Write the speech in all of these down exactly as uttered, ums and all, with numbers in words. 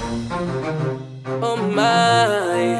Oh my,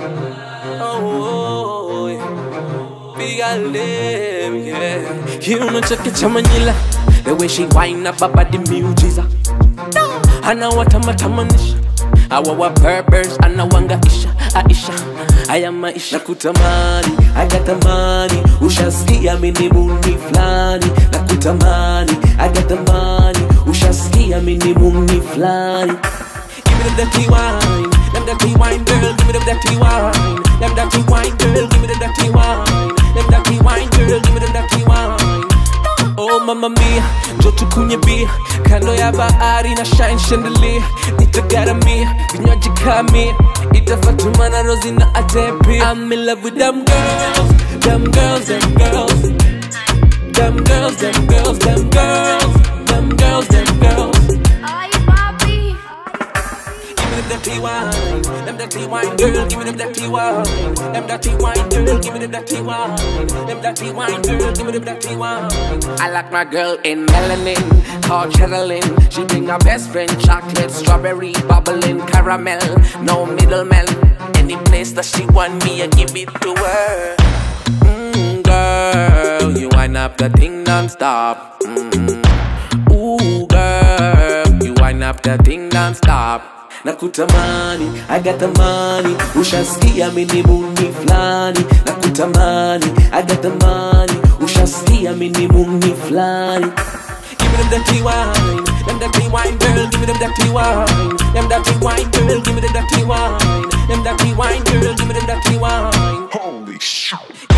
oh, oh. Big Alem, yeah. You know chake cha Manila, the way she wind up about the music. Ana watamatamanisha, awawa berbers, ana wanga isha, Aisha, aya maisha. Nakutamani, agatamani, ushasikia mini muni flani. Nakutamani, agatamani, ushasikia mini muni flani. Give me the dirty wine, them dirty wine girl, give me the dirty wine. Them dirty wine girl, give me the dirty wine. Them dirty wine girl, give me the dirty wine. Oh mama mia, joto kunye bia, kando ya bahari na shine chandelier. Nitagaramia, vinywaji kamia, itafatuma na rozi na atepi. I'm in love with them girls, them girls, them girls. Them girls, them girls, them girls. Them girls, them girls. Dirty wine, them dirty wine girl, give me them dirty wine. Them dirty wine girl, give me them dirty wine. Them dirty wine girl, give me them dirty wine. I like my girl in melanin, called Cheryline. She bring her best friend, chocolate, strawberry, bubbling, caramel, no middleman. Any place that she want me, I give it to her. Mmm, girl, you wind up the thing non-stop. Mm. Ooh, girl, you wind up the thing non-stop. Nakutamani, agatamani, ushasikia mini muni flani. Nakutamani, agatamani, ushasikia mini muni flani. Give me them dirty wine, them dirty wine girl, give me them dirty wine. Them dirty wine girl, give me the dirty wine. Them dirty wine girl, give me them dirty wine. Holy shit.